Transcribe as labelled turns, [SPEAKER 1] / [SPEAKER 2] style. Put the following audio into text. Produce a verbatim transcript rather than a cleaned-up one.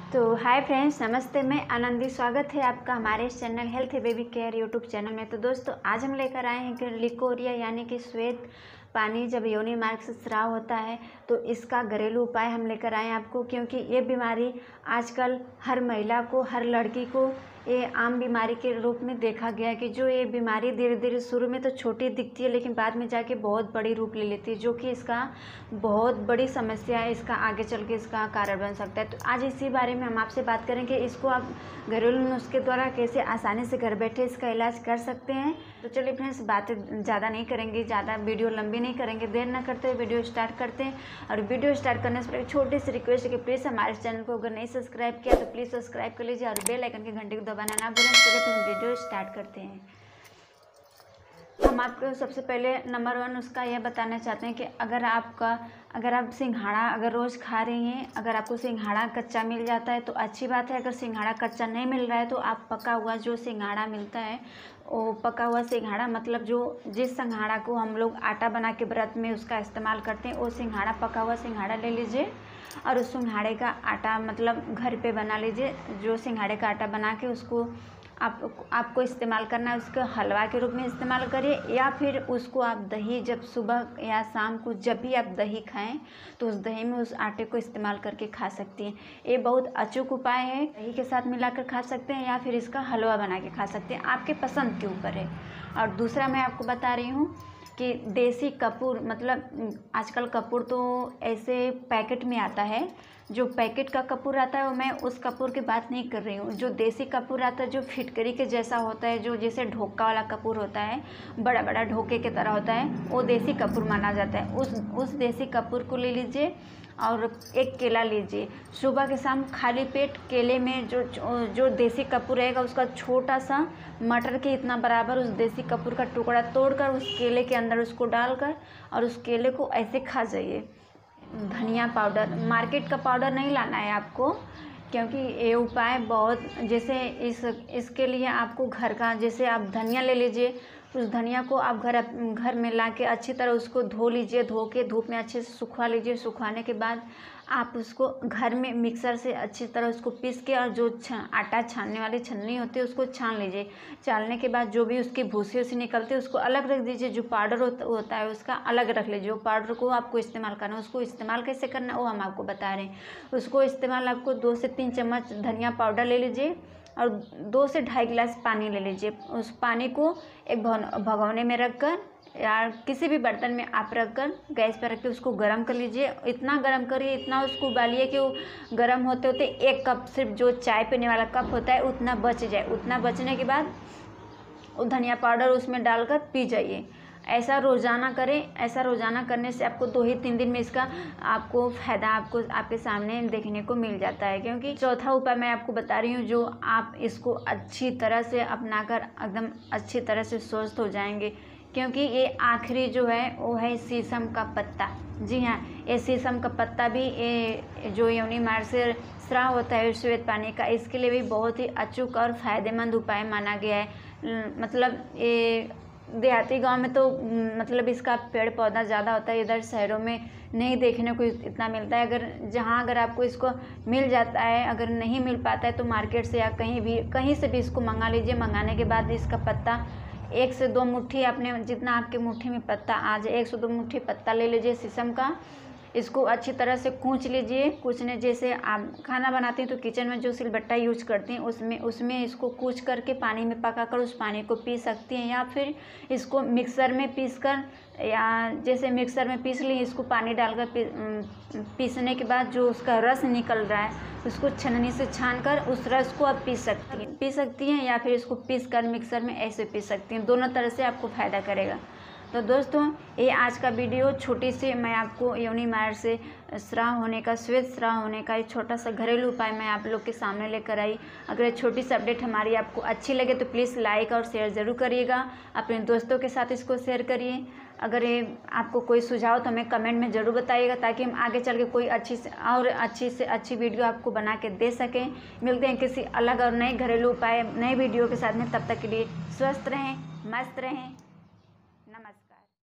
[SPEAKER 1] तो hi friends, नमस्ते। मैं आनंदी, स्वागत है आपका हमारे इस channel health baby care YouTube channel में। तो दोस्तों, आज हम लेकर आए हैं कि लिकोरिया यानी कि श्वेत पानी जब योनि मार्ग से स्राव होता है तो इसका घरेलू उपाय हम लेकर आए हैं आपको, क्योंकि ये बीमारी आजकल हर महिला को, हर लड़की को ये आम बीमारी के रूप में देखा गया है कि जो ये बीमारी धीरे धीरे शुरू में तो छोटी दिखती है लेकिन बाद में जाके बहुत बड़ी रूप ले लेती है, जो कि इसका बहुत बड़ी समस्या है। इसका आगे चल के इसका कारण बन सकता है। तो आज इसी बारे में हम आपसे बात करेंगे, इसको आप घरेलू नुस्खे द्वारा कैसे आसानी से घर बैठे इसका इलाज कर सकते हैं। तो चलिए फ्रेंड्स, बातें ज़्यादा नहीं करेंगे, ज़्यादा वीडियो लंबी नहीं करेंगे, देर ना करते हुए वीडियो स्टार्ट करते हैं। और वीडियो स्टार्ट करने से पहले छोटी सी रिक्वेस्ट है कि प्लीज़ हमारे चैनल को अगर नहीं सब्सक्राइब किया तो प्लीज़ सब्सक्राइब कर लीजिए और बेल आइकन के घंटे को दबाना ना भूलें। चलिए फिर वीडियो स्टार्ट करते हैं। हम आपको सबसे पहले नंबर वन उसका यह बताना चाहते हैं कि अगर आपका अगर आप सिंघाड़ा अगर रोज़ खा रही हैं, अगर आपको सिंघाड़ा कच्चा मिल जाता है तो अच्छी बात है। अगर सिंघाड़ा कच्चा नहीं मिल रहा है तो आप पका हुआ जो सिंघाड़ा मिलता है, वो पका हुआ सिंघाड़ा मतलब जो जिस सिंघाड़ा को हम लोग आटा बना के व्रत में उसका इस्तेमाल करते हैं, वो सिंघाड़ा पका हुआ सिंघाड़ा ले लीजिए और उस सिंघाड़े का आटा मतलब घर पे बना लीजिए। जो सिंघाड़े का आटा बना के उसको आप आपको इस्तेमाल करना है, उसको हलवा के रूप में इस्तेमाल करिए, या फिर उसको आप दही जब सुबह या शाम को जब भी आप दही खाएं तो उस दही में उस आटे को इस्तेमाल करके खा सकती हैं। ये बहुत अचूक उपाय है। दही के साथ मिलाकर खा सकते हैं या फिर इसका हलवा बना के खा सकते हैं, आपके पसंद के ऊपर है। और दूसरा मैं आपको बता रही हूँ कि देसी कपूर, मतलब आजकल कपूर तो ऐसे पैकेट में आता है, जो पैकेट का कपूर आता है वो मैं उस कपूर की बात नहीं कर रही हूँ। जो देसी कपूर आता है जो फिटकरी के जैसा होता है, जो जैसे ढोका वाला कपूर होता है, बड़ा बड़ा ढोके की तरह होता है, वो देसी कपूर माना जाता है। उस उस देसी कपूर को ले लीजिए और एक केला लीजिए। सुबह के शाम खाली पेट केले में जो जो देसी कपूर रहेगा उसका छोटा सा मटर के इतना बराबर उस देसी कपूर का टुकड़ा तोड़कर उस केले के अंदर उसको डालकर और उस केले को ऐसे खा जाइए। धनिया पाउडर, मार्केट का पाउडर नहीं लाना है आपको, क्योंकि ये उपाय बहुत, जैसे इस इसके लिए आपको घर का, जैसे आप धनिया ले लीजिए, उस धनिया को आप घर घर में लाके अच्छी तरह उसको धो लीजिए, धो के धूप में अच्छे से सुखवा लीजिए। सुखाने के बाद आप उसको घर में मिक्सर से अच्छी तरह उसको पीस के और जो आटा छानने वाली छन्नी होती है उसको छान लीजिए। छानने के बाद जो भी उसकी भूसी उसी निकलती है उसको अलग रख दीजिए। जो पाउडर होता है उसका अलग रख लीजिए। वो पाउडर को आपको इस्तेमाल करना है। उसको इस्तेमाल कैसे करना है वो हम आपको बता रहे हैं। उसको इस्तेमाल आपको दो से तीन चम्मच धनिया पाउडर ले लीजिए और दो से ढाई गिलास पानी ले लीजिए। उस पानी को एक भगोने में रखकर या किसी भी बर्तन में आप रखकर गैस पर रख के उसको गर्म कर लीजिए। इतना गर्म करिए, इतना उसको उबालिए कि वो गर्म होते होते एक कप, सिर्फ जो चाय पीने वाला कप होता है उतना बच जाए। उतना बचने के बाद वो धनिया पाउडर उसमें डालकर पी जाइए। ऐसा रोज़ाना करें। ऐसा रोज़ाना करने से आपको दो ही तीन दिन में इसका आपको फ़ायदा आपको आपके सामने देखने को मिल जाता है। क्योंकि चौथा उपाय मैं आपको बता रही हूँ जो आप इसको अच्छी तरह से अपनाकर एकदम अच्छी तरह से स्वस्थ हो जाएंगे। क्योंकि ये आखिरी जो है वो है शीशम का पत्ता। जी हाँ, ये शीशम का पत्ता भी ये जो योनि मार्ग से स्राव होता है श्वेत पानी का, इसके लिए भी बहुत ही अचूक और फ़ायदेमंद उपाय माना गया है। मतलब ये देहाती गांव में तो मतलब इसका पेड़ पौधा ज़्यादा होता है, इधर शहरों में नहीं देखने को इतना मिलता है। अगर जहां अगर आपको इसको मिल जाता है, अगर नहीं मिल पाता है तो मार्केट से या कहीं भी कहीं से भी इसको मंगा लीजिए। मंगाने के बाद इसका पत्ता एक से दो मुट्ठी, आपने जितना आपके मुट्ठी में पत्ता आ जाए, एक से दो मुट्ठी पत्ता ले लीजिए शीशम का। इसको अच्छी तरह से कूच लीजिए। कूचने जैसे आप खाना बनाते हैं तो किचन में जो सिलबट्टा यूज करती हैं उसमें उसमें इसको कूच करके पानी में पकाकर उस पानी को पी सकती हैं, या फिर इसको मिक्सर में पीसकर, या जैसे मिक्सर में पीस ली, इसको पानी डालकर पी, पीसने के बाद जो उसका रस निकल रहा है उसको छन्नी से छानकर उस रस को आप पी सकती हैं पी सकती हैं या फिर इसको पीस कर मिक्सर में ऐसे पी सकती हैं। दोनों तरह से आपको फ़ायदा करेगा। तो दोस्तों, ये आज का वीडियो छोटी सी मैं आपको योनि मार्ग से स्राव होने का, श्वेत स्राव होने का एक छोटा सा घरेलू उपाय मैं आप लोग के सामने लेकर आई। अगर ये छोटी सी अपडेट हमारी आपको अच्छी लगे तो प्लीज़ लाइक और शेयर ज़रूर करिएगा। अपने दोस्तों के साथ इसको शेयर करिए। अगर ये आपको कोई सुझाव तो हमें कमेंट में ज़रूर बताइएगा, ताकि हम आगे चल के कोई अच्छी से और अच्छी से अच्छी वीडियो आपको बना के दे सकें। मिलते हैं किसी अलग और नए घरेलू उपाय नए वीडियो के साथ में। तब तक के लिए स्वस्थ रहें, मस्त रहें।